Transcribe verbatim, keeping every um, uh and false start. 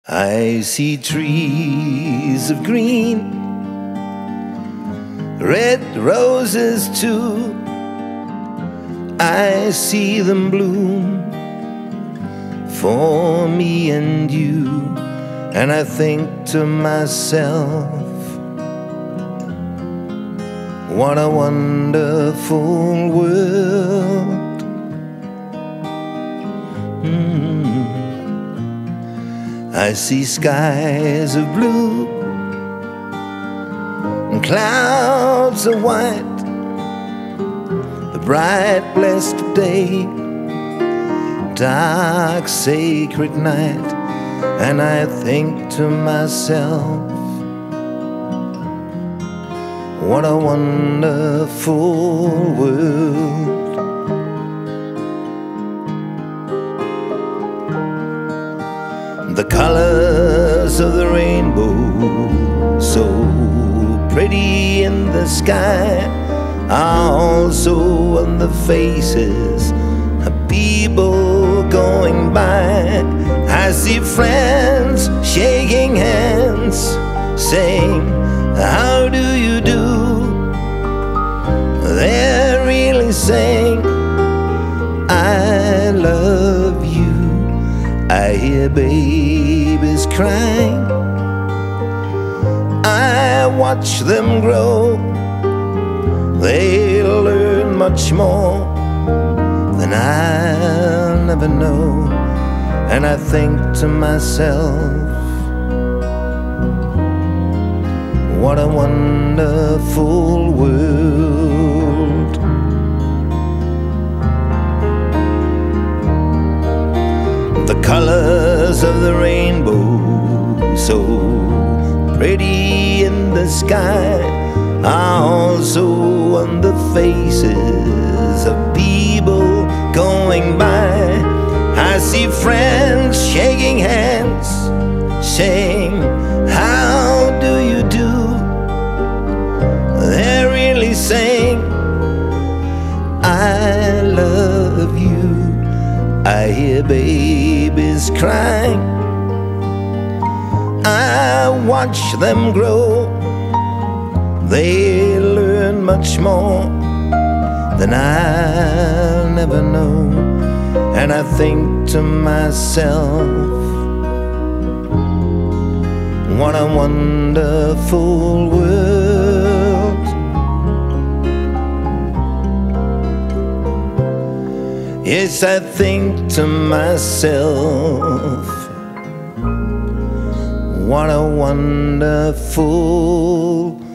I see trees of green, red roses too. I see them bloom for me and you, and I think to myself, what a wonderful world. mm. I see skies of blue and clouds of white, the bright blessed day, dark sacred night, and I think to myself, what a wonderful world. The colors of the rainbow, so pretty in the sky, are also on the faces of people going by. I see friends shaking hands, saying, how do you do? They're really saying, I love you. I hear babies crying, I watch them grow. They'll learn much more than I'll never know. And I think to myself, what a wonderful world. The colors of the rainbow, so pretty in the sky, are also on the faces of people going by. I see friends shaking hands, saying, how do you do? They're really saying, I love you. I hear babies crying, I watch them grow. They learn much more than I'll never know. And I think to myself, what a wonderful world. Yes, I think to myself, what a wonderful